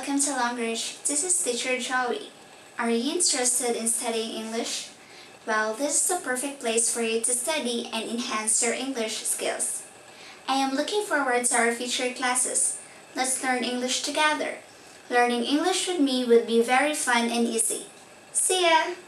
welcome to Language. This is teacher Joie. Are you interested in studying English? Well, this is the perfect place for you to study and enhance your English skills. I am looking forward to our future classes. Let's learn English together. Learning English with me would be very fun and easy. See ya!